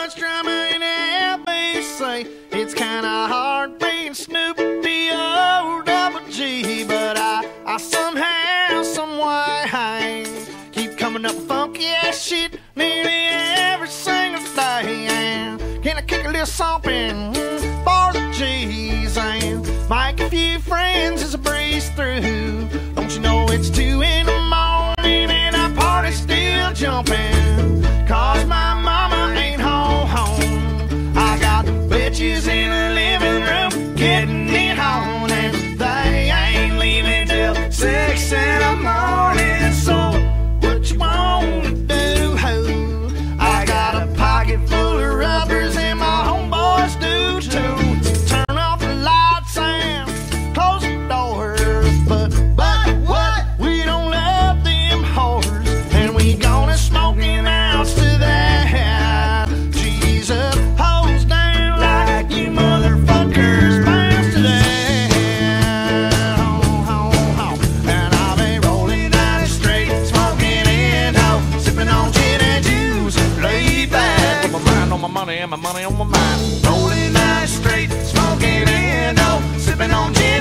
boys drumming LBC. It's kinda hard being Snoop D-O-double-G, but I somehow, someway keep coming up with funky ass shit nearly every single day. And can I kick a little something for the G's and make a few friends as I breeze through? Don't you know it's 2 in the morning and our party's still jumping? Cause my mama ain't home. I got bitches in the living room getting it on, and they ain't leaving till 6 in the morning. So what you wanna do, ho? I got a pocket full of rubbers and my homeboys do too. Turn off the lights and close the doors, but what? We don't love them whores, and we gonna smoking outs to that. Jesus, hose down like you motherfuckers bounce to that. And I've been rolling down the street, smoking Indo, sipping on gin and juice, laid back with my mind on my money and my money on my mind. Rolling down the street, smoking Indo, sipping on gin